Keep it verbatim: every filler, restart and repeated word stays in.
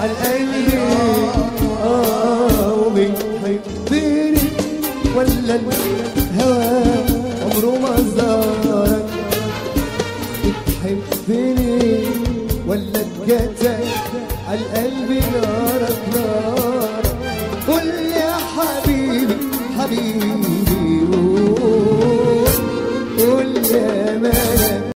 عالقلب اه وبتحبني ولا الهوى عمره ما زارك؟ بتحبني ولا اتجتك عالقلب نارك نار؟ قول يا حبيبي حبيبي